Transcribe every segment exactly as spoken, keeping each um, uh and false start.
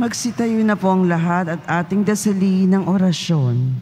Magsitayo na po ang lahat at ating dasali ng orasyon.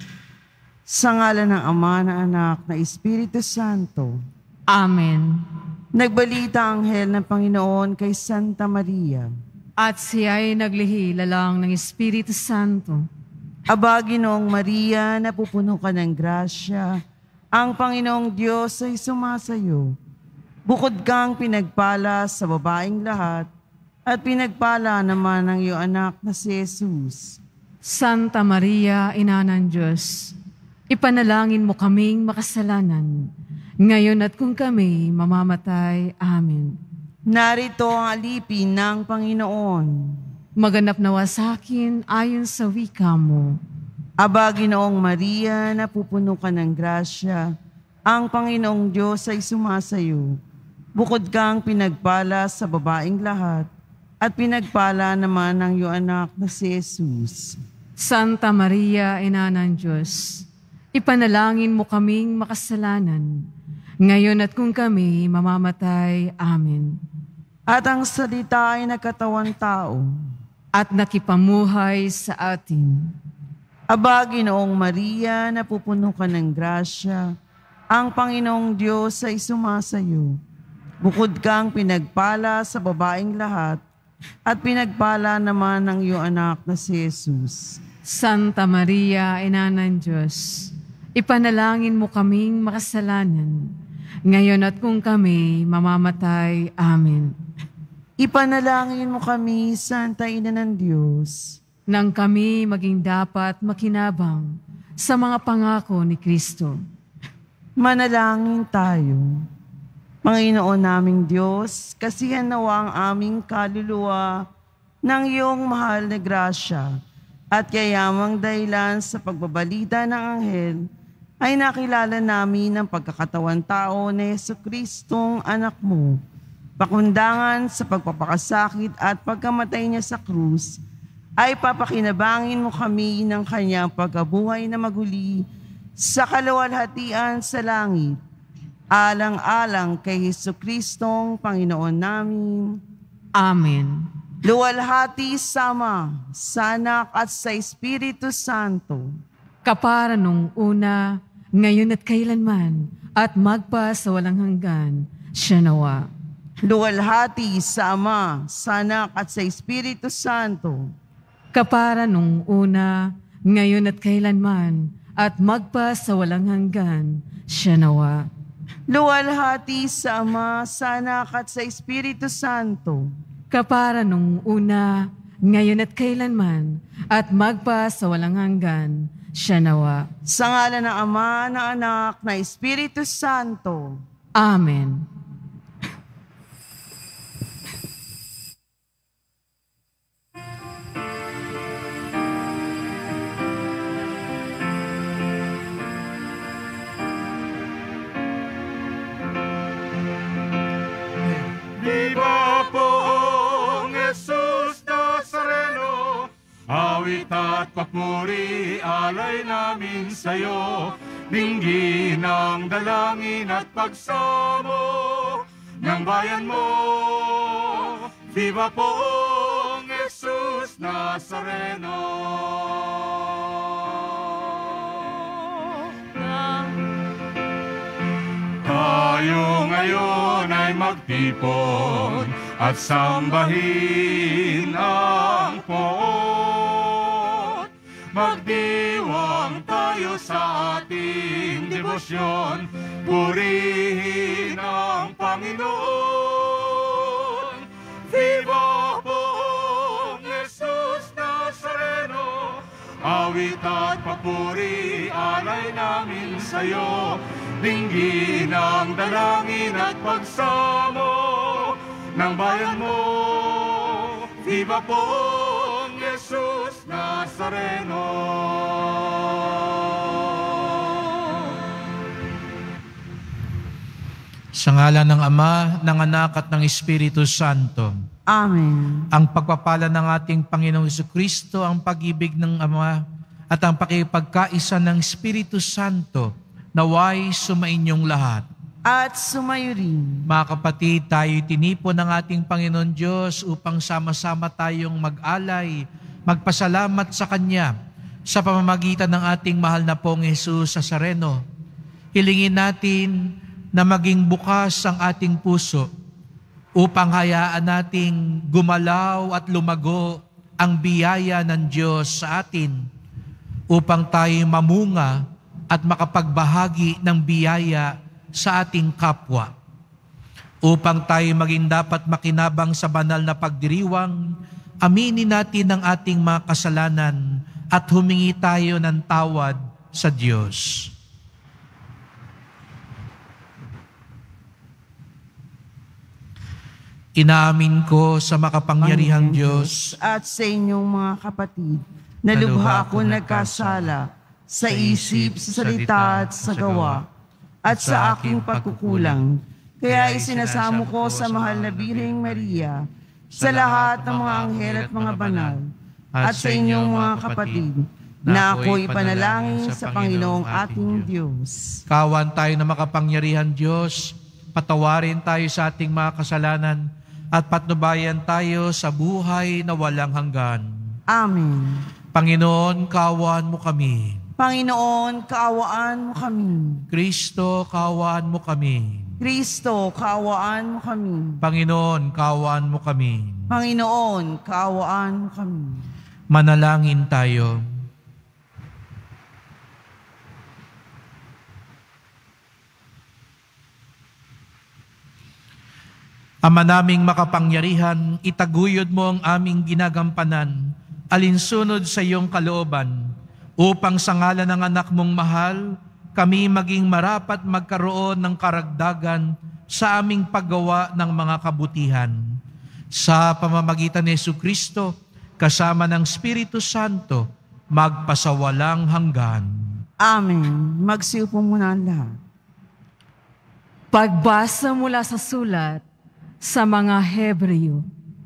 Sa ngalan ng Ama, na Anak, na Espiritu Santo. Amen. Nagbalita ang anghel ng Panginoon kay Santa Maria. At siya ay naglihila lang ng Espiritu Santo. Aba, Ginoong Maria, napupuno ka ng grasya. Ang Panginoong Diyos ay sumasayo. Bukod kang pinagpala sa babaeng lahat, at pinagpala naman ang iyong anak na si Jesus. Santa Maria, Ina ng Diyos, ipanalangin mo kaming makasalanan, ngayon at kung kami mamamatay. Amen. Narito ang alipin ng Panginoon. Maganap nawa sa akin ayon sa wika mo. Aba, Ginoong Maria, napupuno ka ng grasya. Ang Panginoong Diyos ay sumasayo. Bukod kang pinagpala sa babaeng lahat, at pinagpala naman ang iyong anak na si Jesus. Santa Maria, Ina ng Diyos, ipanalangin mo kaming makasalanan, ngayon at kung kami mamamatay. Amen. At ang salita ay nagkatawang tao, at nakipamuhay sa atin. Aba, Ginoong Maria, napupuno ka ng grasya. Ang Panginoong Diyos ay sumasayo. Bukod kang pinagpala sa babaeng lahat, at pinagpala naman ang iyong anak na si Jesus. Santa Maria, Ina ng Diyos, ipanalangin mo kaming makasalanan, ngayon at kung kami mamamatay. Amen. Ipanalangin mo kami, Santa Ina ng Diyos, nang kami maging dapat makinabang sa mga pangako ni Kristo. Manalangin tayo. Panginoon naming Diyos, kasihan nawa ang aming kaluluwa ng iyong mahal na grasya, at kayamang dahilan sa pagbabalita ng anghel, ay nakilala namin ang pagkakatawan tao ni Jesucristong anak mo, pakundangan sa pagpapakasakit at pagkamatay niya sa krus, ay papakinabangin mo kami ng kanyang pagkabuhay na maguli sa kaluwalhatian sa langit, alang-alang kay Jesucristong Panginoon namin. Amen. Luwalhati sa Ama, sa Anak at sa Espiritu Santo. Kapara nung una, ngayon at kailanman, at magpa sa walang hanggan, siya nawa. Luwalhati sa Ama, sa Anak at sa Espiritu Santo. Kapara nung una, ngayon at kailanman, at magpa sa walang hanggan, siya nawa. Luwalhati sa Ama, sa Anak at sa Espiritu Santo. Kapara nung una, ngayon at kailanman, at magpa sa walang hanggan, siya nawa. Sa ngalan ng Ama, ng Anak, na Espiritu Santo. Amen. Viva poong Jesus Nazareno, awit at papuri alay namin sa'yo, dinggin ang dalangin at pagsamo ng bayan mo. Viva poong Jesus Nazareno. Tayo ngayon ay magtipon at sambahin ang Poon. Magdiwang tayo sa ating debosyon, purihin ang Panginoon. Viva Poong Jesus Nazareno, awit at papuri alay namin sa'yo, dinggin ang dalangin at pagsamo ng bayan mo. Viva Poong Jesus Nazareno. Sa ngalan ng Ama, ng Anak at ng Espiritu Santo. Amen. Ang pagpapala ng ating Panginoong Jesucristo, ang pag-ibig ng Ama, at ang pakipagkaisa ng Espiritu Santo, naway sumainyong lahat. At sumayo rin. Mga kapatid, tayo'y tinipon ng ating Panginoon Diyos upang sama-sama tayong mag-alay magpasalamat sa Kanya sa pamamagitan ng ating mahal na pong Jesus Nazareno. Hilingin natin na maging bukas ang ating puso upang hayaan nating gumalaw at lumago ang biyaya ng Diyos sa atin upang tayo mamunga at makapagbahagi ng biyaya sa ating kapwa. Upang tayo maging dapat makinabang sa banal na pagdiriwang, aminin natin ang ating mga kasalanan at humingi tayo ng tawad sa Diyos. Inaamin ko sa makapangyarihang Diyos at sa inyong mga kapatid na lubha ako nagkasala sa isip, sa salita at sa gawa at sa aking pagkukulang. Kaya isinasamo ko sa mahal na Birheng Maria, sa lahat ng mga anghel at mga banal, at sa inyong mga kapatid, na ako'y panalangin sa Panginoong ating Diyos. Kawan tayo na makapangyarihan Diyos, patawarin tayo sa ating mga kasalanan, at patnubayan tayo sa buhay na walang hanggan. Amen. Panginoon, kaawaan mo kami. Panginoon, kaawaan mo kami. Kristo, kaawaan mo kami. Kristo, kaawaan mo kami. Panginoon, kaawaan mo kami. Panginoon, kaawaan mo kami. Manalangin tayo. Ama naming makapangyarihan, itaguyod mo ang aming ginagampanan, alinsunod sa iyong kalooban, upang sa ngalan ng anak mong mahal, kami maging marapat magkaroon ng karagdagan sa aming paggawa ng mga kabutihan. Sa pamamagitan ni Jesucristo, kasama ng Espiritu Santo, magpasawalang hanggan. Amen. Magsiupo muna ang lahat. Pagbasa mula sa sulat sa mga Hebreo.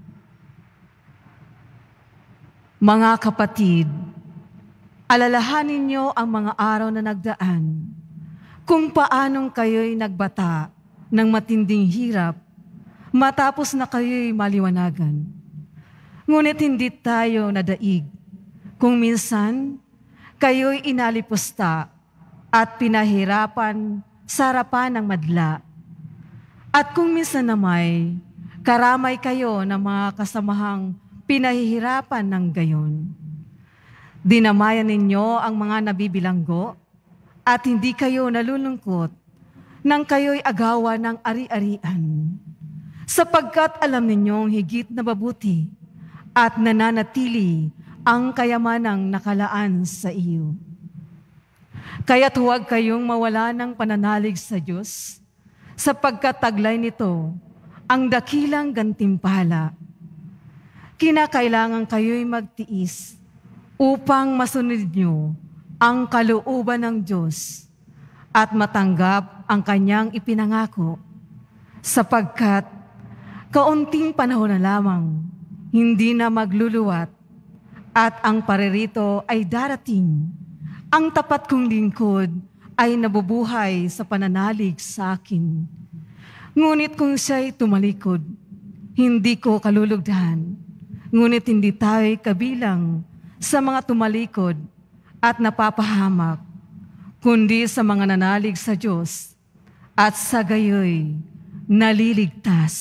Mga kapatid, alalahanin niyo ang mga araw na nagdaan, kung paanong kayo'y nagbata ng matinding hirap matapos na kayo'y maliwanagan. Ngunit hindi tayo nadaig kung minsan kayo'y inalipusta at pinahirapan sa harapan ng madla. At kung minsan namay, karamay kayo ng mga kasamahang pinahihirapan ng gayon. Dinamayan ninyo ang mga nabibilanggo at hindi kayo nalulungkot nang kayo'y agawa ng ari-arian. Sapagkat alam ninyong higit na mabuti at nananatili ang kayamanang nakalaan sa iyo. Kaya't huwag kayong mawala ng pananalig sa Diyos, sapagkat taglay nito ang dakilang gantimpala. Kinakailangan kayo'y magtiis upang masunod niyo ang kalooban ng Diyos at matanggap ang Kanyang ipinangako, sapagkat kaunting panahon na lamang, hindi na magluluwat at ang paririto ay darating. Ang tapat kong lingkod ay nabubuhay sa pananalig sa akin. Ngunit kung siya'y tumalikod, hindi ko kalulugdan. Ngunit hindi tayo'y kabilang sa mga tumalikod at napapahamak, kundi sa mga nanalig sa Diyos at sa gayo'y naliligtas.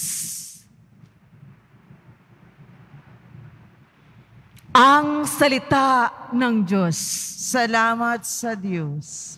Ang salita ng Diyos. Salamat sa Diyos.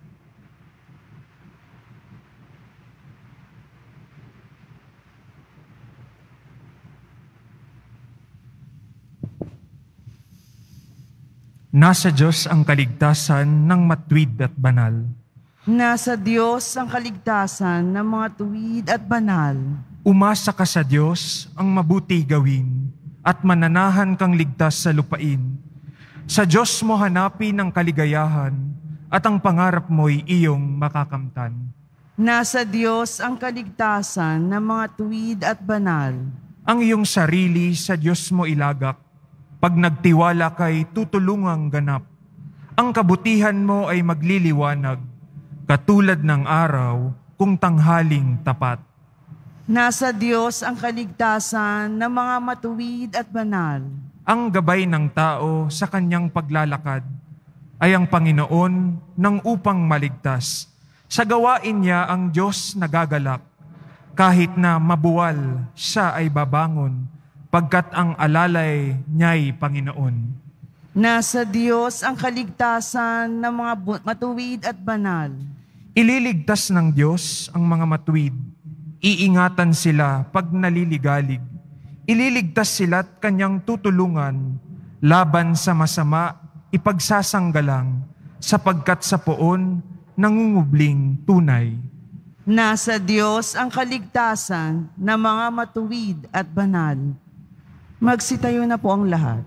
Nasa Diyos ang kaligtasan ng matuwid at banal. Nasa Diyos ang kaligtasan ng mga tuwid at banal. Umasa ka sa Diyos ang mabuti gawin at mananahan kang ligtas sa lupain. Sa Diyos mo hanapin ang kaligayahan at ang pangarap mo'y iyong makakamtan. Nasa Diyos ang kaligtasan ng mga tuwid at banal. Ang iyong sarili sa Diyos mo ilagak. Pag nagtiwala kay tutulungang ganap, ang kabutihan mo ay magliliwanag, katulad ng araw kung tanghaling tapat. Nasa Diyos ang kaligtasan ng mga matuwid at banal. ang gabay ng tao sa kanyang paglalakad ay ang Panginoon ng upang maligtas. Sa gawain niya ang Diyos nagagalak, kahit na mabuwal siya ay babangon, pagkat ang alalay niya'y Panginoon. Nasa Diyos ang kaligtasan ng mga bu- matuwid at banal. Ililigtas ng Diyos ang mga matuwid. Iingatan sila pag naliligalig. Ililigtas sila at kanyang tutulungan. Laban sa masama, ipagsasanggalang, sapagkat sa poon, nangungubling tunay. Nasa Diyos ang kaligtasan ng mga matuwid at banal. Magsitayo na po ang lahat.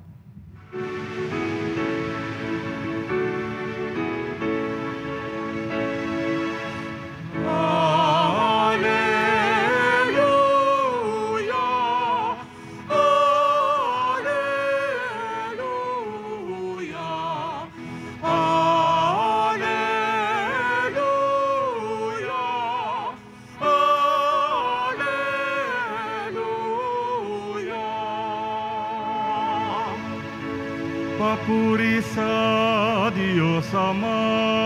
Papuri sa Diyos Ama,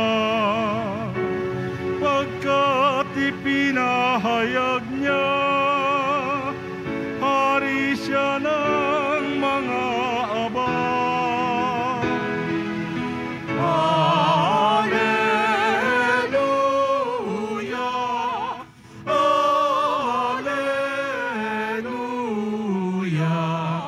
pagkat ipinahayag niya, hari siya ng mga abang. Alleluia, Alleluia,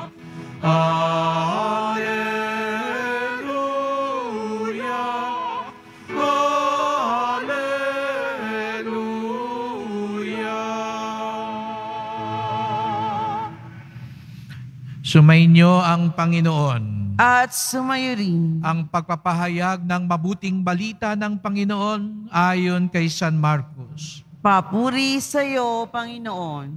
Sumainyo ang Panginoon. At sumayo rin. Ang pagpapahayag ng mabuting balita ng Panginoon ayon kay San Marcos. Papuri sa iyo, Panginoon.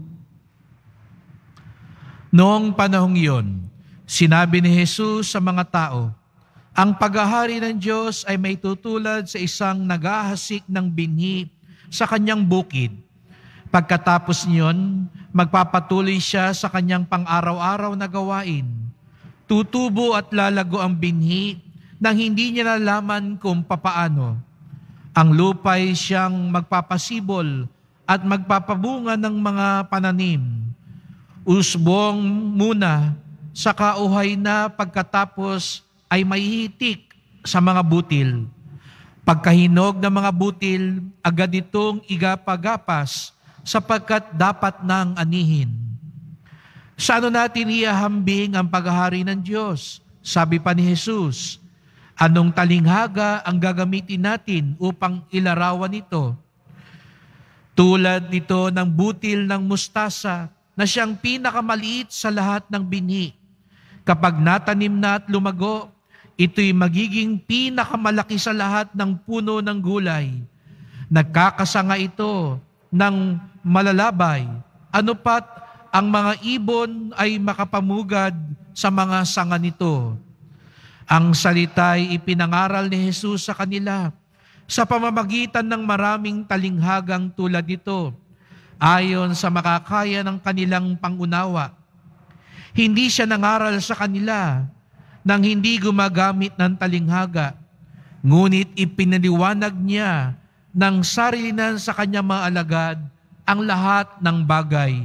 Noong panahong iyon, sinabi ni Jesus sa mga tao, ang paghahari ng Diyos ay may tutulad sa isang naghahasik ng binhi sa kanyang bukid. Pagkatapos niyon, magpapatuloy siya sa kanyang pang-araw-araw na gawain. Tutubo at lalago ang binhi nang hindi niya nalaman kung papaano. Ang lupa'y siyang magpapasibol at magpapabunga ng mga pananim. Usbong muna, sa kauhay na pagkatapos ay mahihitik sa mga butil. Pagkahinog ng mga butil, agad itong igapagapas sapagkat dapat nang anihin. Sa ano natin iahambing ang paghahari ng Diyos? Sabi pa ni Jesus, anong talinghaga ang gagamitin natin upang ilarawan ito? Tulad nito ng butil ng mustasa na siyang pinakamaliit sa lahat ng binhi. Kapag natanim na at lumago, ito'y magiging pinakamalaki sa lahat ng puno ng gulay. Nagkakasanga ito ng malalabay, ano pat ang mga ibon ay makapamugad sa mga sanga nito. Ang salita'y ipinangaral ni Jesus sa kanila sa pamamagitan ng maraming talinghagang tulad nito, ayon sa makakaya ng kanilang pangunawa. Hindi siya nangaral sa kanila nang hindi gumagamit ng talinghaga, ngunit ipinaliwanag niya ng sarilinan sa kanyang mga alagad ang lahat ng bagay.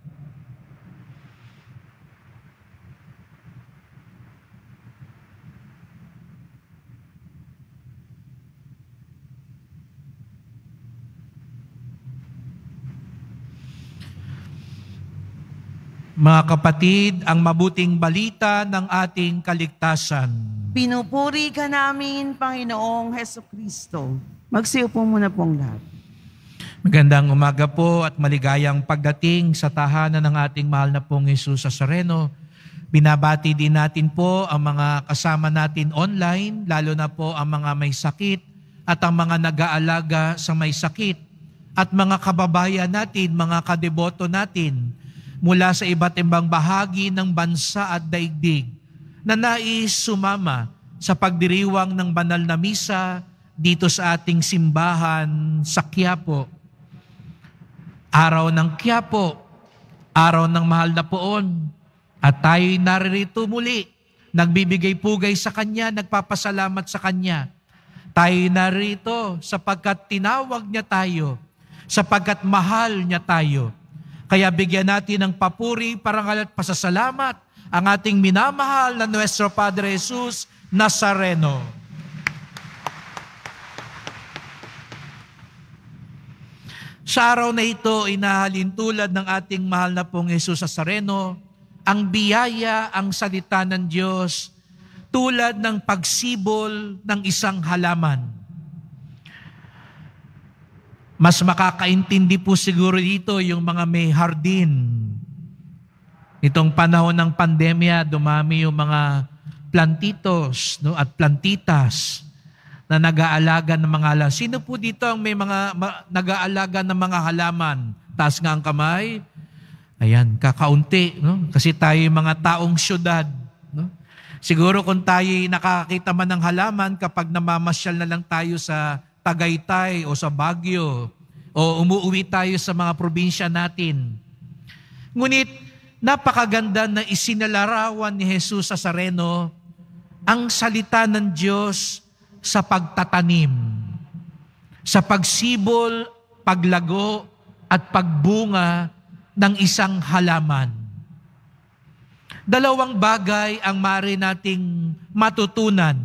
Mga kapatid, ang mabuting balita ng ating kaligtasan. Pinupuri ka namin, Panginoong Hesukristo. Magsiupo muna pong lahat. Magandang umaga po at maligayang pagdating sa tahanan ng ating mahal na pong Jesus Nazareno. Binabati din natin po ang mga kasama natin online, lalo na po ang mga may sakit at ang mga nag-aalaga sa may sakit at mga kababayan natin, mga kadeboto natin mula sa iba't ibang bahagi ng bansa at daigdig na nais sumama sa pagdiriwang ng banal na misa dito sa ating simbahan sa Quiapo. Araw ng Quiapo, araw ng mahal na poon, at tayo'y naririto muli nagbibigay pugay sa Kanya, nagpapasalamat sa Kanya. Tayo narito sapagkat tinawag niya tayo, sapagkat mahal niya tayo. Kaya bigyan natin ng papuri, parangal at pasasalamat ang ating minamahal na Nuestro Padre Jesus Nazareno. Sa araw na ito, inahalin tulad ng ating mahal na pong Jesus Nazareno, ang biyaya, ang salita ng Diyos, tulad ng pagsibol ng isang halaman. Mas makakaintindi po siguro dito yung mga may hardin. Itong panahon ng pandemya, dumami yung mga plantitos, no, at plantitas na nag-aalaga ng mga halaman. Sino po dito ang may mga ma, nag-aalaga ng mga halaman? Taas nga ang kamay. Ayan, kakaunti. No? Kasi tayo yung mga taong syudad. No? Siguro kung tayo nakakita man ng halaman kapag namamasyal na lang tayo sa Tagaytay o sa Baguio o umuwi tayo sa mga probinsya natin. Ngunit napakaganda na isinalarawan ni Jesus Nazareno ang salita ng Diyos sa pagtatanim, sa pagsibol, paglago at pagbunga ng isang halaman. Dalawang bagay ang maaari nating matutunan.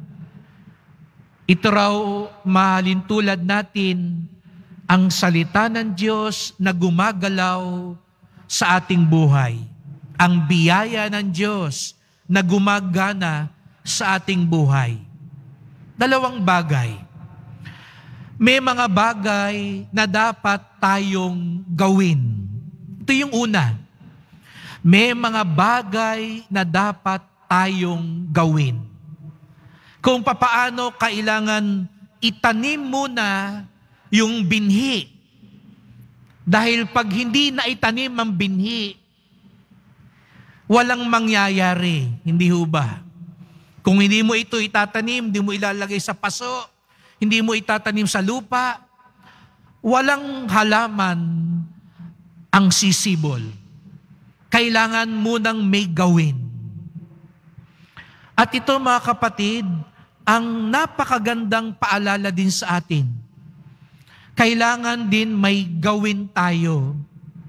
Ito raw mahalin tulad natin ang salita ng Diyos na gumagalaw sa ating buhay. Ang biyaya ng Diyos na gumagana sa ating buhay. Dalawang bagay. May mga bagay na dapat tayong gawin. Ito yung una. May mga bagay na dapat tayong gawin. Kung papaano kailangan itanim muna yung binhi. Dahil pag hindi na itanim ang binhi, walang mangyayari. Hindi ho ba? Kung hindi mo ito itatanim, hindi mo ilalagay sa paso, hindi mo itatanim sa lupa, walang halaman ang sisibol. Kailangan munang may gawin. At ito mga kapatid, ang napakagandang paalala din sa atin. Kailangan din may gawin tayo.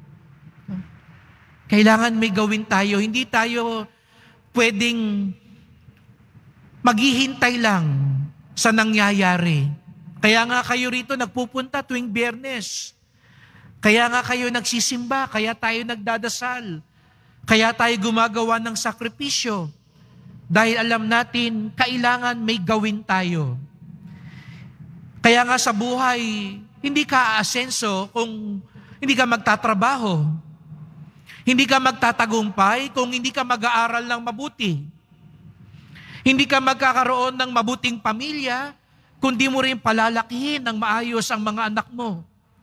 Kailangan may gawin tayo. Hindi tayo pwedeng maghihintay lang sa nangyayari. Kaya nga kayo rito nagpupunta tuwing Biyernes. Kaya nga kayo nagsisimba, kaya tayo nagdadasal. Kaya tayo gumagawa ng sakripisyo. Dahil alam natin, kailangan may gawin tayo. Kaya nga sa buhay, hindi ka aasenso kung hindi ka magtatrabaho. Hindi ka magtatagumpay kung hindi ka mag-aaral ng mabuti. Hindi ka magkakaroon ng mabuting pamilya kung di mo rin palalakihin ng maayos ang mga anak mo.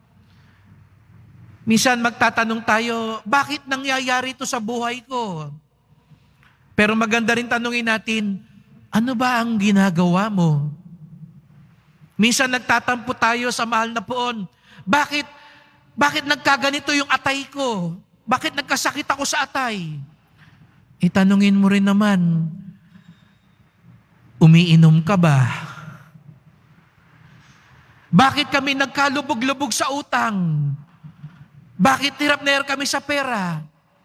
Minsan magtatanong tayo, bakit nangyayari ito sa buhay ko? Pero maganda rin tanungin natin, ano ba ang ginagawa mo? Minsan nagtatampo tayo sa mahal na poon, bakit, bakit nagkaganito yung atay ko? Bakit nagkasakit ako sa atay? Itanungin mo rin naman, umiinom ka ba? Bakit kami nagkalubog-lubog sa utang? Bakit hirap na hirap kami sa pera?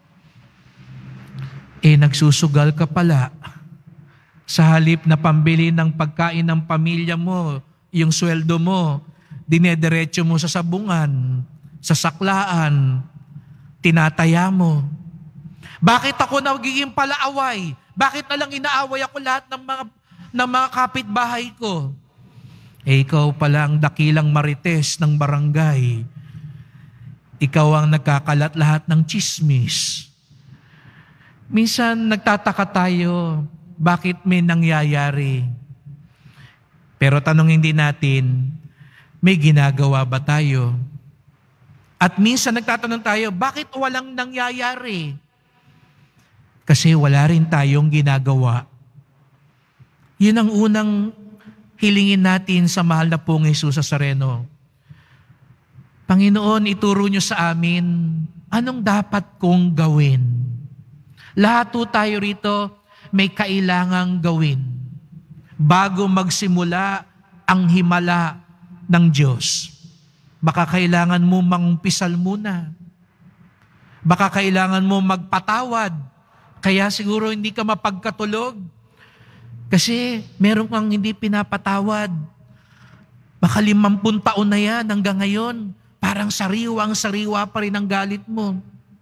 Eh, nagsusugal ka pala. Sa halip na pambili ng pagkain ng pamilya mo, yung sweldo mo, dinediretso mo sa sabungan, sa saklaan, tinataya mo. Bakit ako nagiging palaaway? Bakit na lang inaaway ako lahat ng mga, ng mga kapitbahay ko? Eh, ikaw pala ang dakilang marites ng barangay. Ikaw ang nagkakalat lahat ng chismis. Minsan nagtataka tayo, bakit may nangyayari? Pero tanongin din natin, may ginagawa ba tayo? At minsan nagtatanong tayo, bakit walang nangyayari? Kasi wala rin tayong ginagawa. Yun ang unang hilingin natin sa mahal na pong Jesus Nazareno. Panginoon, ituro niyo sa amin, anong dapat kong gawin? Lahat po tayo rito, may kailangang gawin bago magsimula ang himala ng Diyos. Baka kailangan mo mangumpisal muna. Baka kailangan mo magpatawad. Kaya siguro hindi ka mapagkatulog. Kasi meron kang hindi pinapatawad. Baka limampung taon na yan hanggang ngayon. Parang sariwang-sariwa pa rin ang galit mo.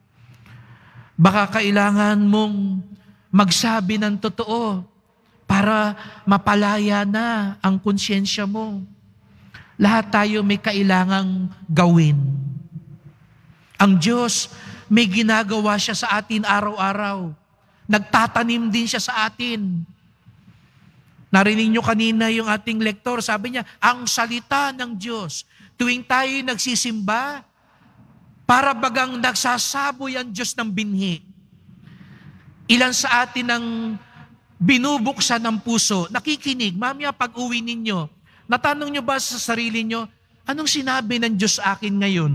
Baka kailangan mong magsabi ng totoo para mapalaya na ang konsyensya mo. Lahat tayo may kailangang gawin. Ang Diyos, may ginagawa siya sa atin araw-araw. Nagtatanim din siya sa atin. Narinig nyo kanina yung ating lektor, sabi niya, ang salita ng Diyos. Tuwing tayo nagsisimba, para bagang nagsasaboy ang Diyos ng binhi. Ilan sa atin ang binubuksan ng puso, nakikinig, mamaya pag-uwi ninyo, natanong nyo ba sa sarili nyo, anong sinabi ng Diyos sa akin ngayon?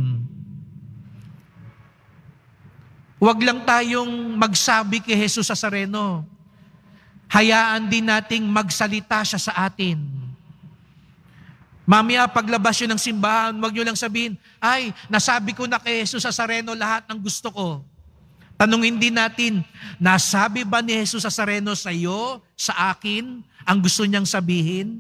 Huwag lang tayong magsabi kay Jesus Nazareno. Hayaan din nating magsalita siya sa atin. Mamaya paglabas yun ng simbahan, huwag nyo lang sabihin, ay, nasabi ko na kay Jesus Nazareno lahat ng gusto ko. Tanungin din natin, nasabi ba ni Jesus Nazareno sa iyo, sa akin, ang gusto niyang sabihin?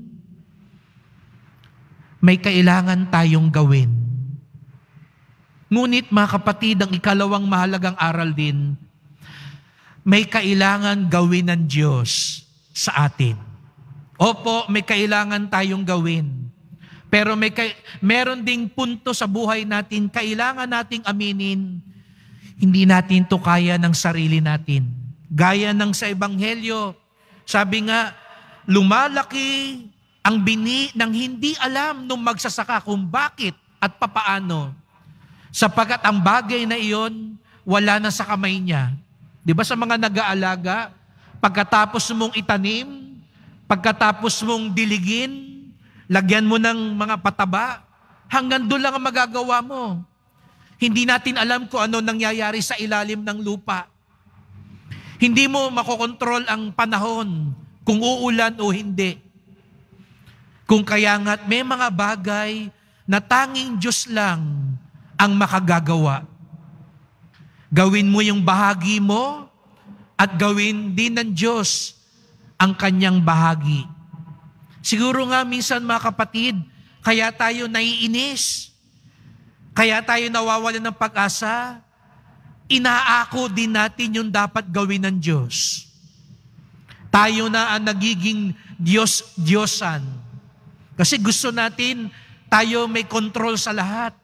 May kailangan tayong gawin. Ngunit mga kapatid, ang ikalawang mahalagang aral din, may kailangan gawin ng Diyos sa atin. Opo, may kailangan tayong gawin. Pero may kay, meron ding punto sa buhay natin, kailangan nating aminin, hindi natin to kaya ng sarili natin. Gaya ng sa Ebanghelyo, sabi nga, lumalaki ang bini ng hindi alam nung magsasaka kung bakit at papaano. Sapagkat ang bagay na iyon, wala na sa kamay niya. Di ba sa mga nag-aalaga, pagkatapos mong itanim, pagkatapos mong diligin, lagyan mo ng mga pataba, hanggang doon lang ang magagawa mo. Hindi natin alam kung ano nangyayari sa ilalim ng lupa. Hindi mo makokontrol ang panahon, kung uulan o hindi. Kung kaya nga't may mga bagay na tanging Diyos lang ang makagagawa. Gawin mo yung bahagi mo at gawin din ng Diyos ang kanyang bahagi. Siguro nga minsan mga kapatid, kaya tayo naiinis, kaya tayo nawawalan ng pag-asa, inaako din natin yung dapat gawin ng Diyos. Tayo na ang nagiging Diyos-Diyosan. Kasi gusto natin, tayo may control sa lahat.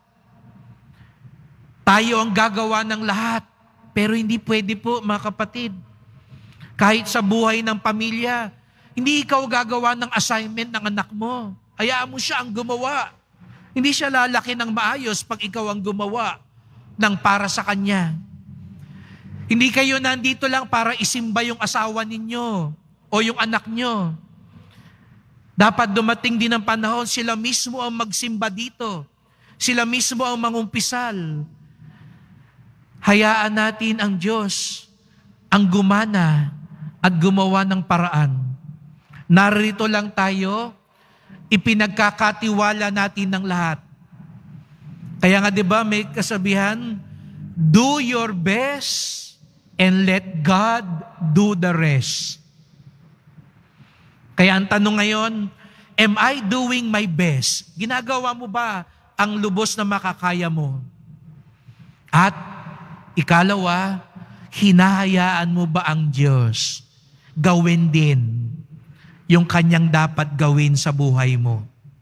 Tayo ang gagawa ng lahat. Pero hindi pwede po, mga kapatid. Kahit sa buhay ng pamilya, hindi ikaw gagawa ng assignment ng anak mo. Hayaan mo siya ang gumawa. Hindi siya lalaki ng maayos pag ikaw ang gumawa ng para sa kanya. Hindi kayo nandito lang para isimba yung asawa ninyo o yung anak nyo. Dapat dumating din ang panahon, sila mismo ang magsimba dito. Sila mismo ang mangumpisal. Hayaan natin ang Diyos ang gumana at gumawa ng paraan. Narito lang tayo, ipinagkakatiwala natin ng lahat. Kaya nga 'di ba may kasabihan, do your best and let God do the rest. Kaya ang tanong ngayon, am I doing my best? Ginagawa mo ba ang lubos na makakaya mo? At ikalawa, hinahayaan mo ba ang Diyos gawin din yung kanyang dapat gawin sa buhay mo?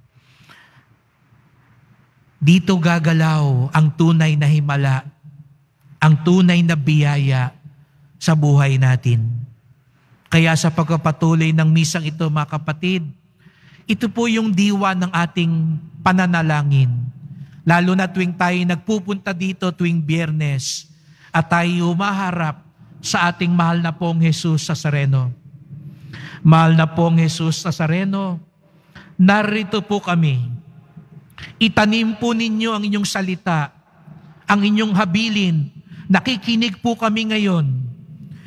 Dito gagalaw ang tunay na himala, ang tunay na biyaya sa buhay natin. Kaya sa pagpapatuloy ng misang ito, mga kapatid, ito po yung diwa ng ating pananalangin. Lalo na tuwing tayo nagpupunta dito tuwing Biyernes at tayo umaharap sa ating mahal na pong Jesus Nazareno. Mahal na pong Jesus Nazareno, narito po kami. Itanim po ninyo ang inyong salita, ang inyong habilin. Nakikinig po kami ngayon.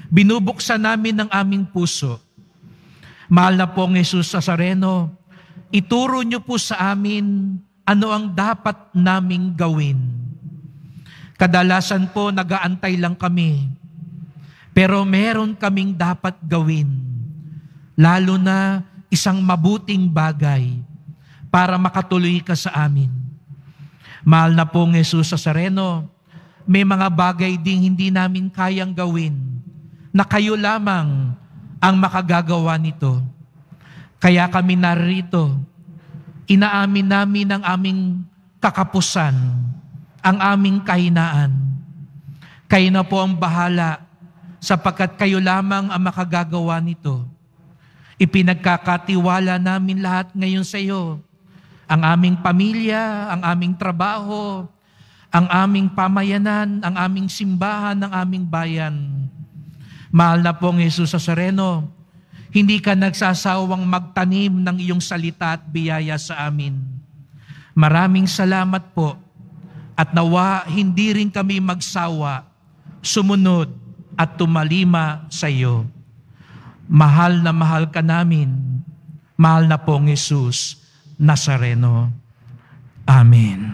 binubuksan namin ang aming puso. Mahal na pong Jesus Nazareno, ituro niyo po sa amin ano ang dapat naming gawin. Kadalasan po nag-aantay lang kami, pero meron kaming dapat gawin, lalo na isang mabuting bagay para makatuloy ka sa amin. Mahal na pong Jesus Nazareno, may mga bagay ding hindi namin kayang gawin na kayo lamang ang makagagawa nito. Kaya kami narito, inaamin namin ang aming kakapusan, ang aming kahinaan. Kayo na po ang bahala sapagkat kayo lamang ang makagagawa nito. Ipinagkakatiwala namin lahat ngayon sa iyo. Ang aming pamilya, ang aming trabaho, ang aming pamayanan, ang aming simbahan, ang aming bayan. Mahal na pong Jesus Nazareno, hindi ka nagsasawang magtanim ng iyong salita at biyaya sa amin. Maraming salamat po at nawa hindi rin kami magsawa, sumunod at tumalima sa iyo. Mahal na mahal ka namin, mahal na pong Jesus Nazareno. Amen.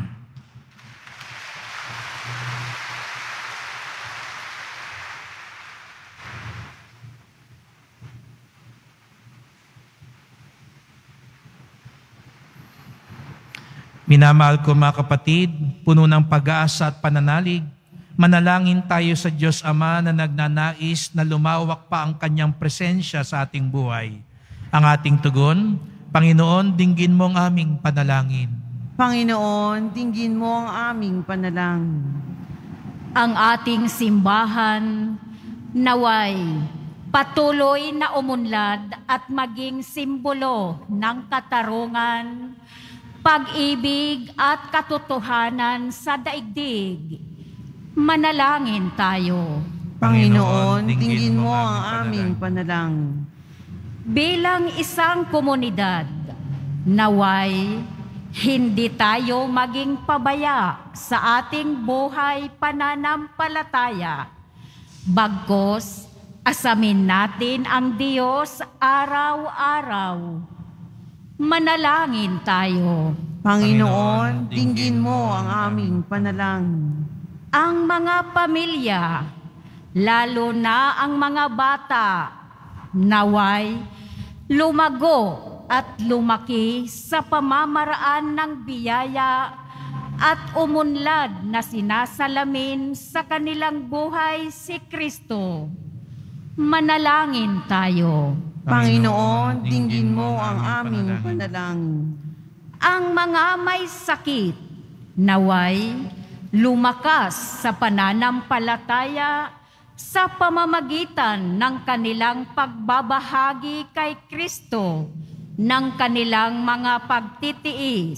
Minamahal ko mga kapatid, puno ng pag-asa at pananalig, manalangin tayo sa Diyos Ama na nagnanais na lumawak pa ang Kanyang presensya sa ating buhay. Ang ating tugon, Panginoon, dinggin mo ang aming panalangin. Panginoon, dinggin mo ang aming panalangin. Ang ating simbahan, naway, patuloy na umunlad at maging simbolo ng katarungan, pag-ibig at katotohanan sa daigdig. Manalangin tayo. Panginoon, dinggin mo ang aming panalangin. Bilang isang komunidad, naway, hindi tayo maging pabaya sa ating buhay pananampalataya. Bagkus, asamin natin ang Diyos araw-araw. Manalangin tayo. Panginoon, dinggin mo ang aming panalangin. Ang mga pamilya, lalo na ang mga bata, naway, lumago at lumaki sa pamamaraan ng biyaya at umunlad na sinasalamin sa kanilang buhay si Kristo. Manalangin tayo. Panginoon, dinggin mo ang aming panalangin. Ang mga may sakit, naway, lumakas sa pananampalataya sa pamamagitan ng kanilang pagbabahagi kay Kristo ng kanilang mga pagtitiis.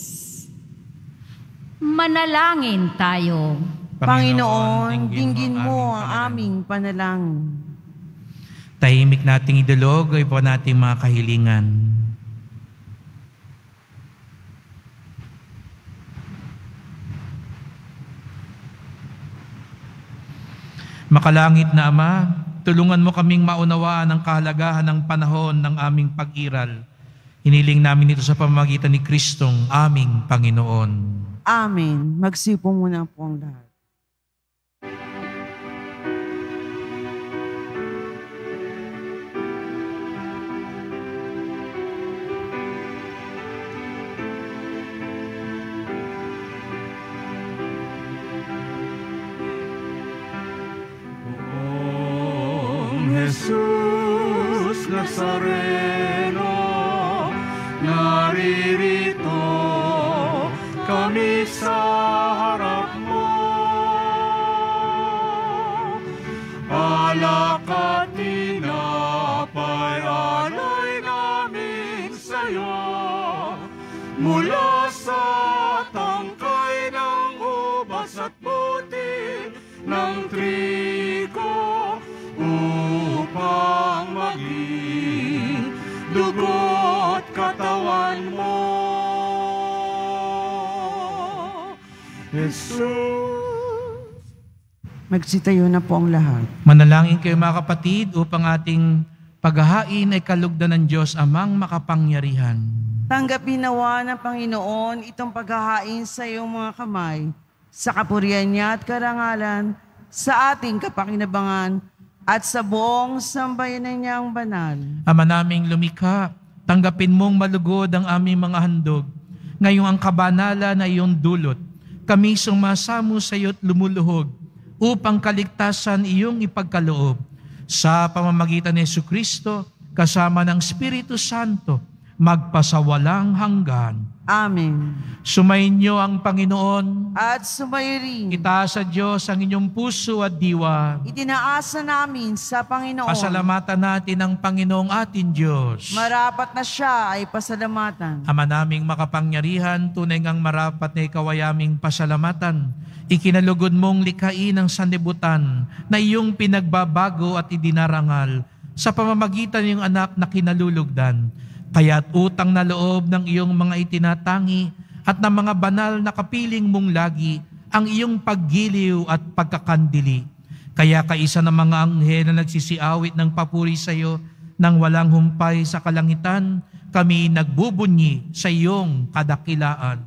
Manalangin tayo. Panginoon, dinggin mo ang aming panalangin. Tahimik nating idulog ay po nating mga kahilingan. Makalangit na Ama, tulungan mo kaming maunawaan ang kahalagahan ng panahon ng aming pag-iral. Hiniling namin ito sa pamamagitan ni Kristong aming Panginoon. Amen. Magsipo muna po ang lahat. Jesus Nazareno, naririto kami sa harap mo. Alak at tinapay, alay namin sa'yo. Mula sa tangkay ng ubas at buti ng trigo, upang maging dugo't katawan mo, Jesus. Magsitayo na po ang lahat. Manalangin kayo mga kapatid upang ating paghahain ay kalugdan ng Diyos amang makapangyarihan. Tanggapin nawa ng Panginoon itong paghahain sa iyong mga kamay, sa kapurihan niya at karangalan, sa ating kapakinabangan, at sa buong sambayanan niyang banal. Ama naming lumikha, tanggapin mong malugod ang aming mga handog. Ngayong ang kabanala na iyong dulot, kami sumasamo sa iyo't lumuluhog upang kaligtasan iyong ipagkaloob. Sa pamamagitan ni Jesucristo, kasama ng Espiritu Santo, magpasawalang hanggan. Amen. Sumainyo ang Panginoon. At sumayo rin. Itaas sa Diyos ang inyong puso at diwa. Itinaasa namin sa Panginoon. Pasalamatan natin ang Panginoong ating Diyos. Marapat na siya ay pasalamatan. Ama naming makapangyarihan, tunay ngang marapat na ikaw ay aming pasalamatan. Ikinalugod mong likhain ang sanlibutan na iyong pinagbabago at idinarangal sa pamamagitan ng iyong anak na kinalulugdan. Kaya't utang na loob ng iyong mga itinatangi at ng mga banal na kapiling mong lagi ang iyong paggiliw at pagkakandili. Kaya kaisa ng mga anghel na nagsisiawit ng papuri sa iyo nang walang humpay sa kalangitan, kami nagbubunyi sa iyong kadakilaan.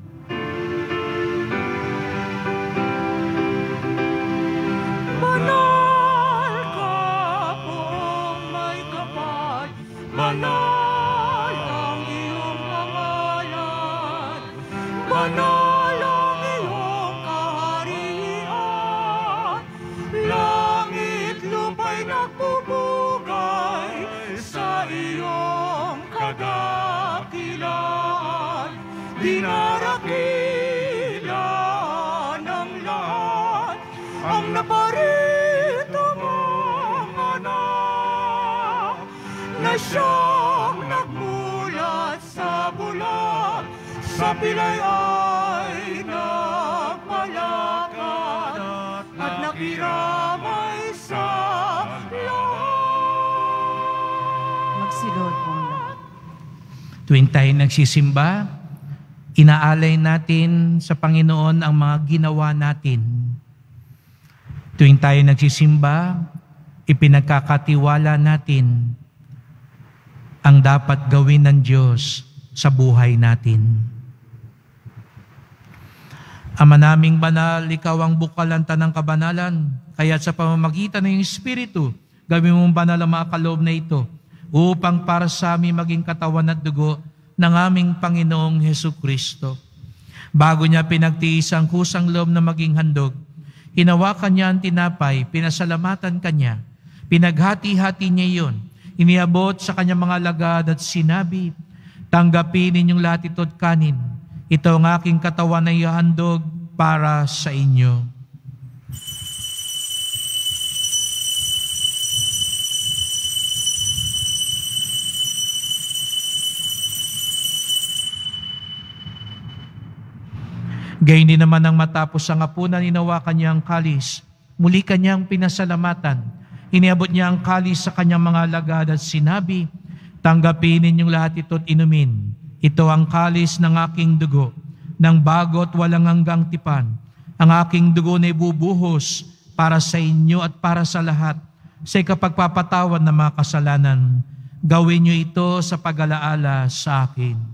Banal ka poong may kapal, banal ang iyong pangalan, banal ang iyong kaharian, langit lupa'y nagpupugay sa iyong kadakilaan, dinarakila ng lahat ang naparito mong anak, na siyang nagmulat sa bulan, sa pilay ay nagpalakad at nakiramay sa lahat. Magsilod po ang lahat. Tuwing tayo nagsisimba, inaalay natin sa Panginoon ang mga ginawa natin. Tuwing tayo nagsisimba, ipinagkakatiwala natin ang dapat gawin ng Diyos sa buhay natin. Ama naming banal, ikaw ang bukalanta ng kabanalan, kaya't sa pamamagitan ng iyong Espiritu, gawin mong banal ang mga kaloob na ito, upang para sa amin maging katawan at dugo ng aming Panginoong Jesucristo. Bago niya pinagtiis ang kusang loob na maging handog, hinawakan niya ang tinapay, pinasalamatan kanya, pinaghati-hati niya iyon, iniabot sa kanyang mga lagad at sinabi, tanggapin ninyong lahat ito't kanin. Ito ang aking katawan na ihahandog para sa inyo. Gayun din naman ang matapos ang hapunan, hinawakan niya ang kalis. Muli kanyang pinasalamatan. Iniabot niya ang kalis sa kanyang mga lagad at sinabi, tanggapin ninyong lahat ito't inumin. Ito ang kalis ng aking dugo, ng bago at walang hanggang tipan. Ang aking dugo na ibubuhos para sa inyo at para sa lahat sa ikapagpapatawad ng mga kasalanan. Gawin niyo ito sa pag-alaala sa akin.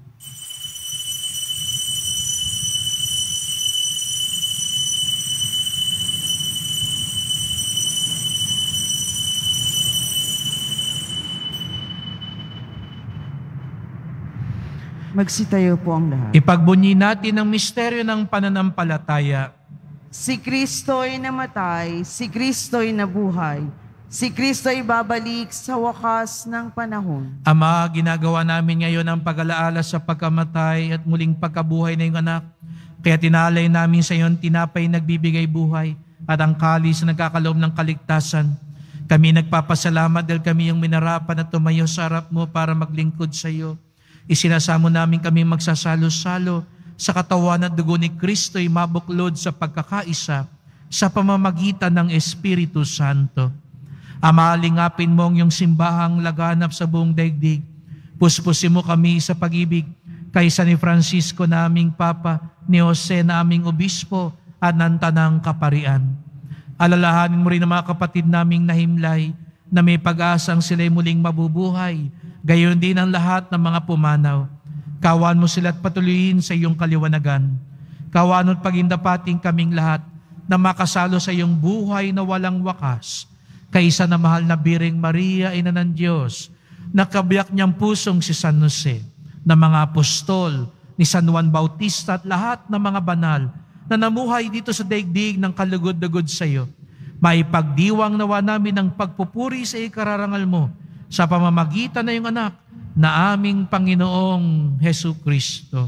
Magsitayo po ang lahat. Ipagbunyi natin ang misteryo ng pananampalataya. Si Kristo'y namatay, si Kristo'y nabuhay, si Kristo'y babalik sa wakas ng panahon. Ama, ginagawa namin ngayon ang pag-alaala sa pagkamatay at muling pagkabuhay na iyong anak. Kaya tinalay namin sa iyon tinapay nagbibigay buhay at ang kalis na nagkakaloob ng kaligtasan. Kami nagpapasalamat dahil kami yung minarapan at tumayo sa harap mo para maglingkod sa iyo. Isinasamo namin kami magsasalo-salo sa katawan at dugo ni Kristo'y mabuklod sa pagkakaisa sa pamamagitan ng Espiritu Santo. Ama, lingapin mo ang iyong simbahang laganap sa buong daigdig. Puspusin mo kami sa pag-ibig kaysa ni Francisco na aming Papa, ni Jose na aming Obispo at ng Tanang Kaparian. Alalahanin mo rin ang mga kapatid naming nahimlay na may pag-asang sila'y muling mabubuhay. Gayon din ang lahat ng mga pumanaw. Kawan mo sila at patuloyin sa iyong kaliwanagan. Kawan at pagindapating kaming lahat na makasalo sa iyong buhay na walang wakas. Kaisa na mahal na Biring Maria, Ina ng Diyos, nakabiyak niyang pusong si San Jose, na mga apostol, ni San Juan Bautista at lahat ng mga banal na namuhay dito sa daigdig ng kalugod-lugod sa iyo. Maipagdiwang nawa namin ang pagpupuri sa ikararangal mo sa pamamagitan na iyong anak na aming Panginoong Hesu Kristo.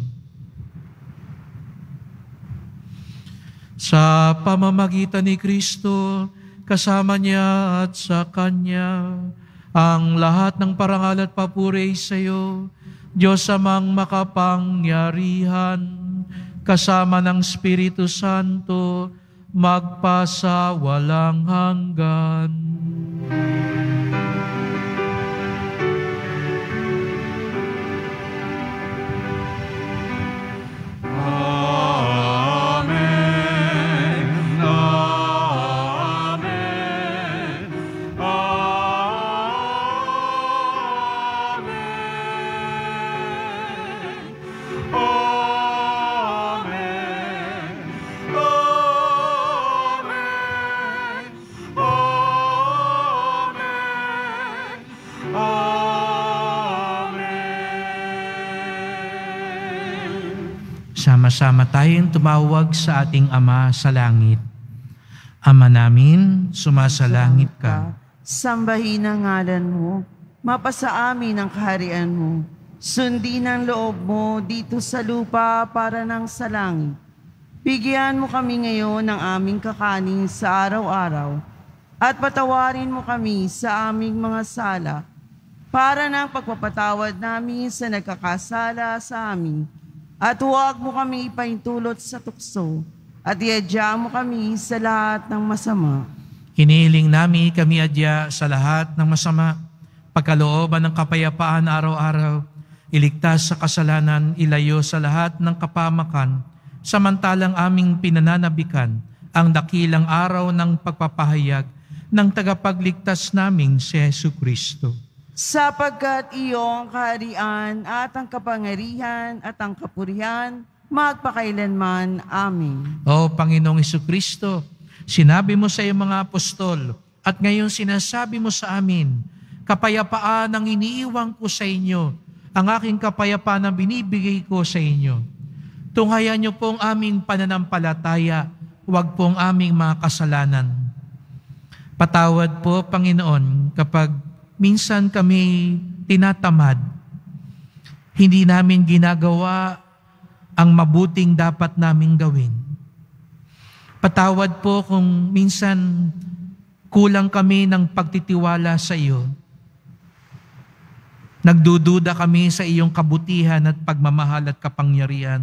Sa pamamagitan ni Kristo, kasama niya at sa Kanya, ang lahat ng parangal at papuri sa iyo, Diyos amang makapangyarihan, kasama ng Espiritu Santo, magpasa walang hanggan. Sama-sama tayong tumawag sa ating Ama sa langit. Ama namin, sumasalangit ka. Sambahin ang ngalan mo. Mapasa amin ang kaharian mo. Sundin ang loob mo dito sa lupa para ng sa langit. Bigyan mo kami ngayon ng aming kakanin sa araw-araw. At patawarin mo kami sa aming mga sala para ng pagpapatawad namin sa nagkakasala sa amin. At huwag mo kami ipaintulot sa tukso, at iadya mo kami sa lahat ng masama. Hinihiling namin kami adya sa lahat ng masama, pagkalooban ng kapayapaan araw-araw, iligtas sa kasalanan, ilayo sa lahat ng kapamakan, samantalang aming pinananabikan ang dakilang araw ng pagpapahayag ng tagapagligtas naming si Hesu Kristo. Sapagkat iyong kaharian at ang kapangyarihan at ang kapurihan, magpakailanman. Amen. O Panginoong Jesucristo, sinabi mo sa iyong mga apostol, at ngayon sinasabi mo sa amin, kapayapaan ang iniiwang ko sa inyo, ang aking kapayapaan ang binibigay ko sa inyo. Tunghayan niyo pong aming pananampalataya, huwag pong aming mga kasalanan. Patawad po, Panginoon, kapag minsan kami tinatamad, hindi namin ginagawa ang mabuting dapat naming gawin. Patawad po kung minsan kulang kami ng pagtitiwala sa iyo. Nagdududa kami sa iyong kabutihan at pagmamahal at kapangyarihan.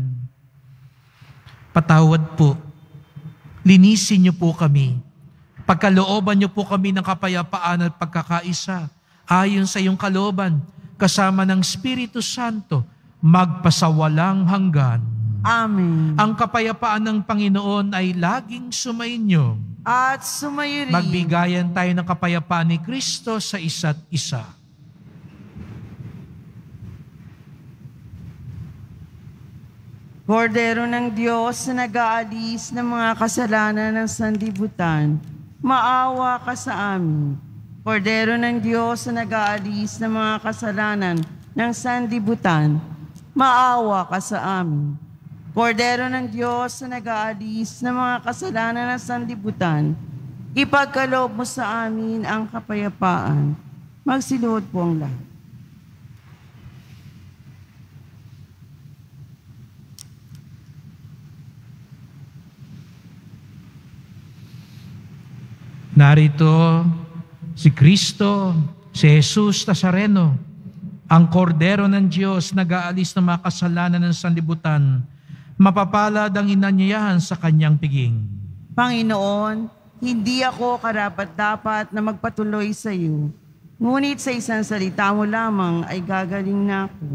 Patawad po. Linisin niyo po kami. Pagkalooban niyo po kami ng kapayapaan at pagkakaisa ayon sa iyong kalooban, kasama ng Espiritu Santo, magpasawalang hanggan. Amen. Ang kapayapaan ng Panginoon ay laging sumainyo. At sumayo rin. Magbigayan tayo ng kapayapaan ni Kristo sa isa't isa. Kordero ng Diyos na nag-aalis ng mga kasalanan ng sanlibutan, maawa ka sa amin. Kordero ng Diyos na nag-aalis ng mga kasalanan ng sanlibutan, maawa ka sa amin. Kordero ng Diyos na nag-aalis ng mga kasalanan ng sanlibutan, ipagkaloob mo sa amin ang kapayapaan. Magsiluhod po ang lahat. Narito si Kristo, si Jesus Nazareno, ang kordero ng Diyos nag-aalis ng mga kasalanan ng sanlibutan, mapapalad ang inanyayahan sa kanyang piging. Panginoon, hindi ako karapat-dapat na magpatuloy sa iyo, ngunit sa isang salita mo lamang ay gagaling na ako.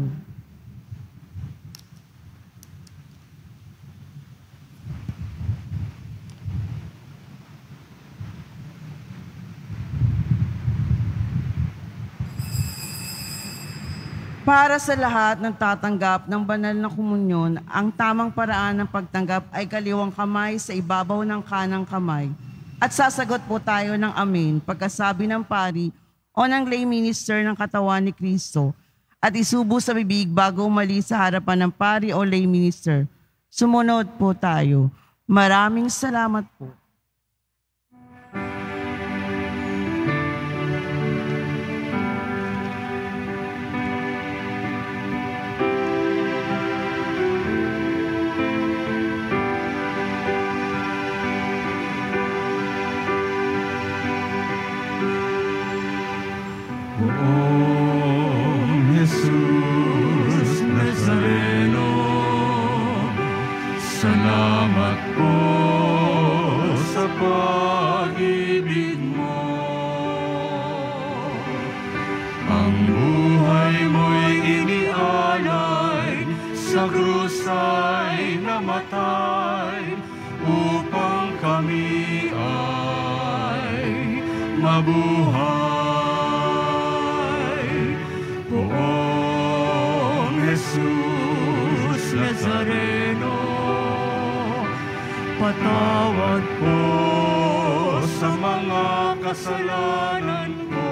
Para sa lahat ng tatanggap ng banal na komunyon, ang tamang paraan ng pagtanggap ay kaliwang kamay sa ibabaw ng kanang kamay. At sasagot po tayo ng amen pagkasabi ng pari o ng lay minister ng katawan ni Kristo at isubo sa bibig bago umali sa harapan ng pari o lay minister. Sumunod po tayo. Maraming salamat po. Poong Jesus Nazareno, salamat po sa pag-ibig mo. Ang buhay mo'y inialay, sa krus ay namatay, upang kami ay mabuhay. Poong Jesus Nazareno, patawad po sa mga kasalanan ko.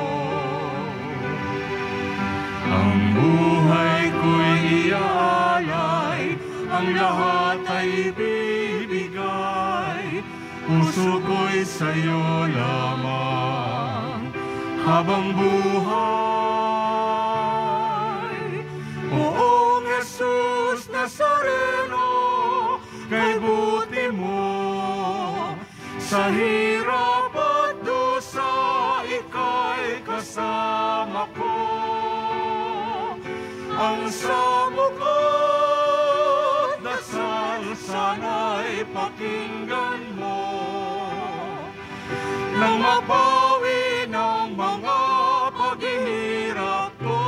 Ang buhay ko'y iaalay, ang lahat ay ibibigay. Puso ko'y sa'yo lamang habang buhay. Poong Jesus Nazareno, kay buti mo sa hirap at dusa, ika'y kasama ko. Ang samukot dasal sana'y pakinggan mo, nang mapawi ng mga paghihirap ko.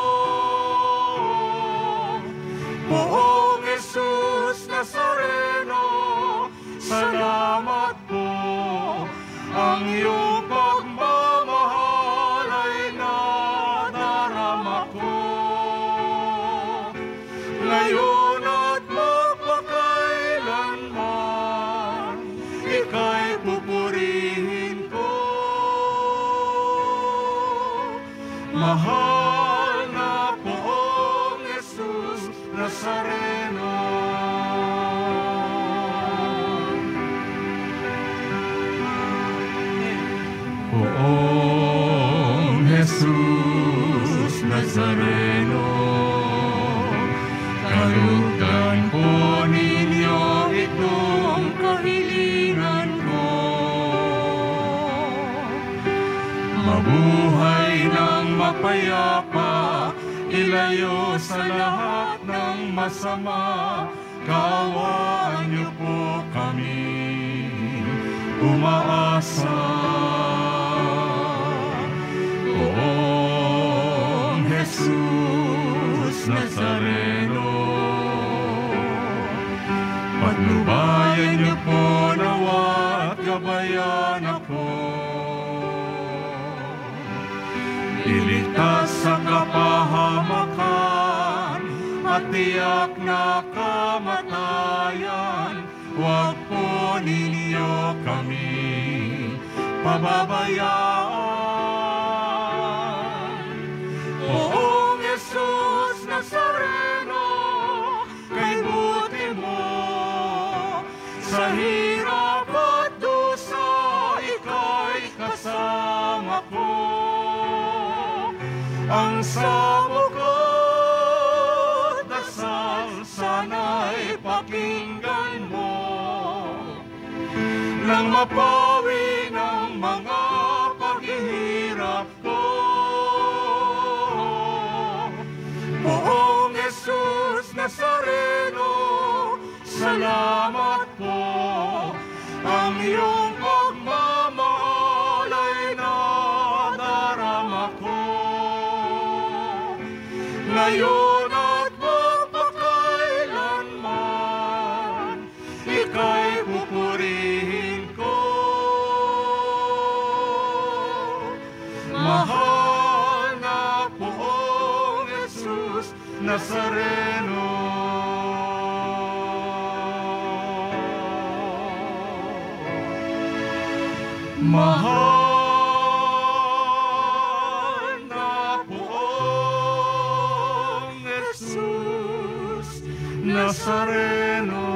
Poong Jesus Nazareno, salamat po. Ang iyong pagmamahal ay nadarama ko. Ngayon at magpakailanman, ika'y pupurihin ko. Mahal na Poong Jesus Nazareno. Poong Jesus Nazareno, karugtan po ninyo itong kahilingan ko. Mabuhay ng mapayapa, ilayo sa lahat ng masama, kaawaan niyo po kami umaasa. Poong Jesus Nazareno, patnubayan niyo po nawa at gabayan ako. Iligtas sa kapahamakan at tiyak na kamatayan, huwag po ninyo kami pababayaan. Poong Jesus Nazareno, kay buti mo sa hirap at dusa, ika'y kasama ko. Ang samukot dasal sana'y pakinggan mo, nang mapawi ng mga paghihirap ko. Poong Jesus Nazareno, salamat po. Ang iyong pagmamahal ay nadarama ko. Ngayon at magpakailanman, ika'y pupurihin ko. Mahal na Poong Jesus Nazareno. Mahal na poong Jesus Nazareno.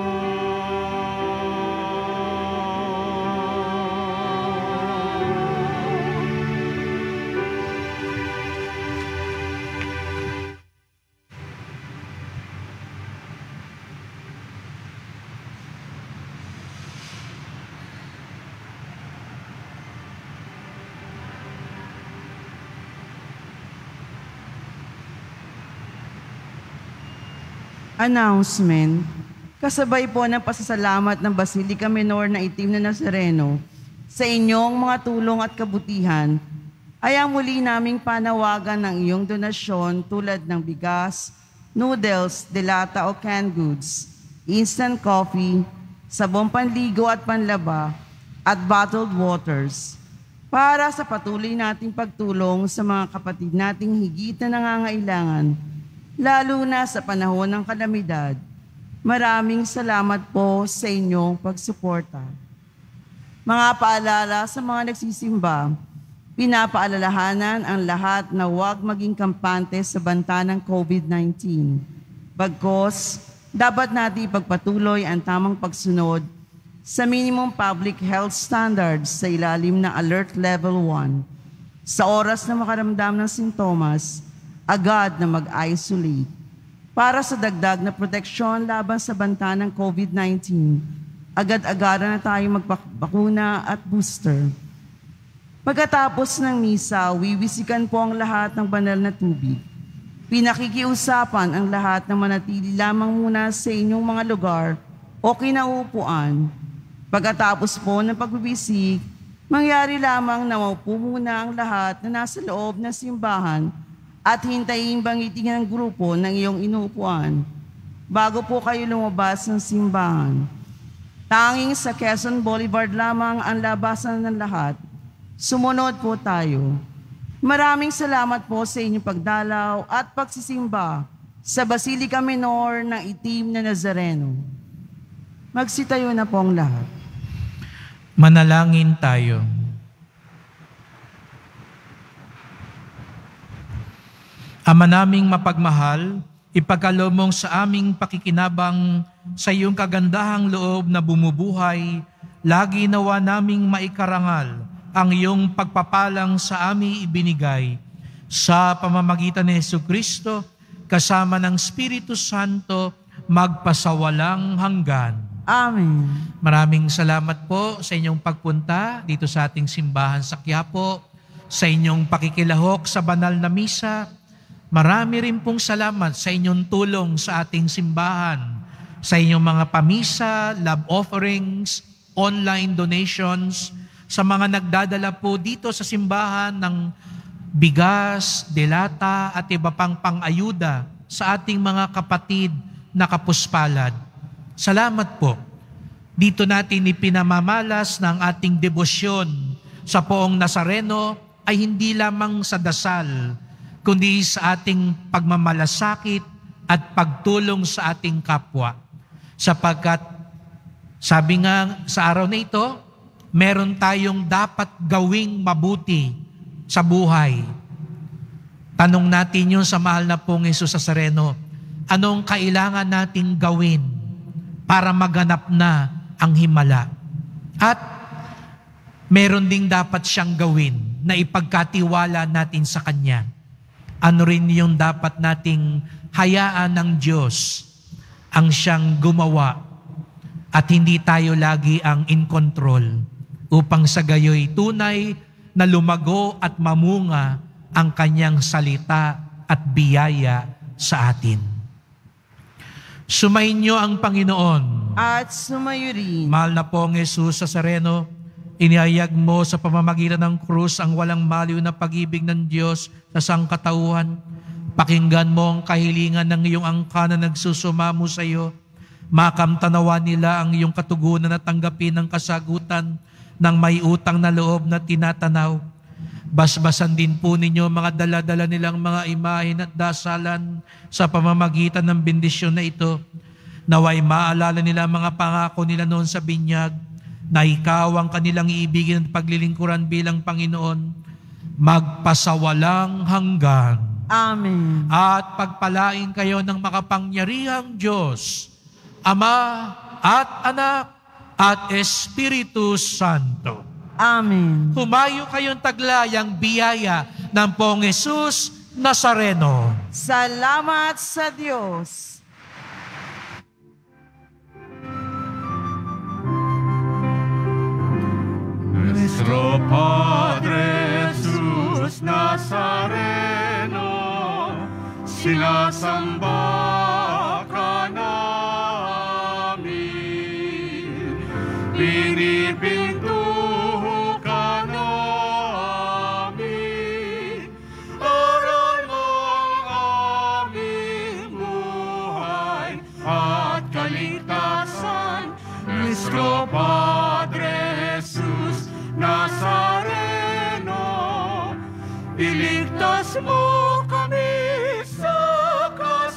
Announcement. Kasabay po ng pasasalamat ng Basilica Minor na Itim na Nazareno sa inyong mga tulong at kabutihan, ay ang muli naming panawagan ng iyong donasyon tulad ng bigas, noodles, delata o canned goods, instant coffee, sabong panligo at panlaba, at bottled waters para sa patuloy nating pagtulong sa mga kapatid nating higit na nangangailangan, lalo na sa panahon ng kalamidad. Maraming salamat po sa inyong pagsuporta. Mga paalala sa mga nagsisimba, pinapaalalahanan ang lahat na huwag maging kampante sa banta ng COVID nineteen. Bagkus, dapat natin ipagpatuloy ang tamang pagsunod sa minimum public health standards sa ilalim ng Alert Level one. Sa oras na makaramdam ng sintomas, agad na mag-isolate. Para sa dagdag na proteksyon laban sa banta ng COVID nineteen, agad-agaran na tayo magbakuna at booster. Pagkatapos ng misa, wiwisikan po ang lahat ng banal na tubig. Pinakikiusapan ang lahat na manatili lamang muna sa inyong mga lugar o kinaupuan. Pagkatapos po ng pagbibisik, mangyari lamang na maupo muna ang lahat na nasa loob ng simbahan at hintayin bangiting ng grupo ng iyong inuupuan bago po kayo lumabas ng simbahan. Tanging sa Quezon Boulevard lamang ang labasan ng lahat. Sumunod po tayo. Maraming salamat po sa inyong pagdalaw at pagsisimba sa Basilica Minor ng Itim na Nazareno. Magsitayo na po ang lahat. Manalangin tayo. Ama naming mapagmahal, ipagkaloob sa aming pakikinabang sa iyong kagandahang loob na bumubuhay, lagi nawa naming maikarangal ang iyong pagpapalang sa aming ibinigay sa pamamagitan ni Jesucristo kasama ng Espiritu Santo magpasawalang hanggan. Amen. Maraming salamat po sa inyong pagpunta dito sa ating simbahan sa Quiapo, sa inyong pakikilahok sa banal na misa. Marami rin pong salamat sa inyong tulong sa ating simbahan, sa inyong mga pamisa, love offerings, online donations, sa mga nagdadala po dito sa simbahan ng bigas, delata at iba pang pang-ayuda sa ating mga kapatid na kapuspalad. Salamat po. Dito natin ipinamamalas ng ating debosyon sa Poong Nazareno ay hindi lamang sa dasal, kundi sa ating pagmamalasakit at pagtulong sa ating kapwa. Sapagkat, sabi nga sa araw na ito, meron tayong dapat gawing mabuti sa buhay. Tanong natin yun sa mahal na pong Jesus Nazareno, anong kailangan nating gawin para maganap na ang himala? At meron ding dapat siyang gawin na ipagkatiwala natin sa Kanya. Ano rin yung dapat nating hayaan ng Diyos ang siyang gumawa at hindi tayo lagi ang in control upang sa gayoy tunay na lumago at mamunga ang Kanyang salita at biyaya sa atin. Sumainyo ang Panginoon. At sumayo rin. Mahal na pong Jesus Nazareno, inihayag mo sa pamamagitan ng krus ang walang maliw na pag-ibig ng Diyos sa sangkatauhan. Pakinggan mo ang kahilingan ng iyong angka na nagsusumamo sa iyo. Makamtanawa nila ang iyong katugunan at tanggapin ang kasagutan ng may utang na loob na tinatanaw. Basbasan din po ninyo mga dala-dala nilang mga imahin at dasalan sa pamamagitan ng bendisyon na ito. Naway maalala nila mga pangako nila noon sa binyag, na ikaw ang kanilang iibigin at paglilingkuran bilang Panginoon, magpasawalang hanggan. Amen. At pagpalain kayo ng makapangyarihang Diyos, Ama at Anak at Espiritu Santo. Amen. Humayo kayong taglayang biyaya ng Poong Jesus Nazareno. Salamat sa Diyos. Nuestro Padre Jesus Nazareno, sinasamba ka namin, pinipinto ka namin, aral ng aming buhay at kaligtasan. Nuestro Padre Jesus Nazareno, iligtas mo kami sa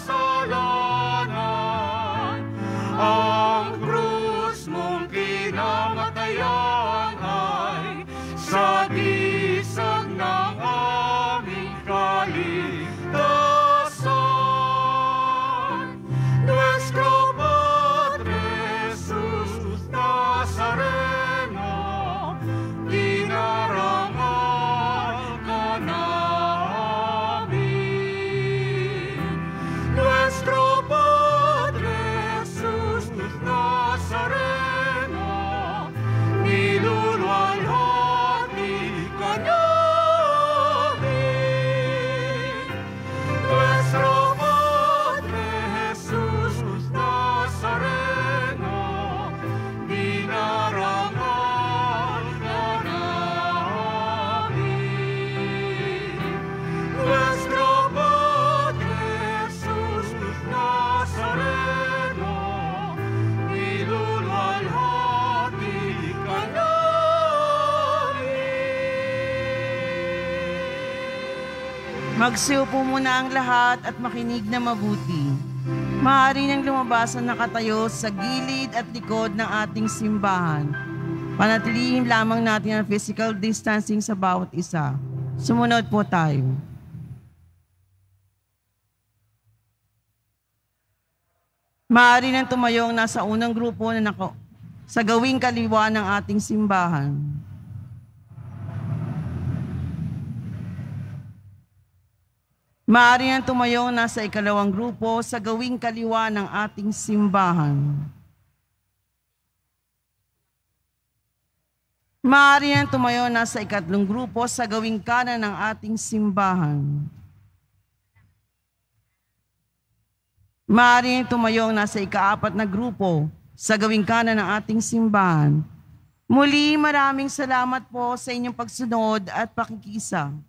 kasalanan. Ang krus mong kinamatayan ay sagisag ng aming kaligtasan. Nuestro Padre Jesus Nazareno, dinarangal ka namin. Nuestro Padre Jesus Nazareno, niluluwalhati ka namin. Nuestro Padre Jesus Nazareno, dinarangal ka namin. Nuestro Padre Jesus Nazareno, niluluwalhati ka namin. Magsiupo muna ang lahat at makinig na mabuti. Maaari nang lumabasan nakatayo sa gilid at likod ng ating simbahan. Panatilihin lamang natin ang physical distancing sa bawat isa. Sumunod po tayo. Maaari nang tumayong nasa unang grupo na nako sa gawing kaliwa ng ating simbahan. Maaari nang tumayong nasa ikalawang grupo sa gawing kaliwa ng ating simbahan. Maaari nang tumayo nasa ikatlong grupo sa gawing kanan ng ating simbahan. Maaari nang tumayong nasa ikaapat na grupo sa gawing kanan ng ating simbahan. Muli, maraming salamat po sa inyong pagsunod at pakikisa.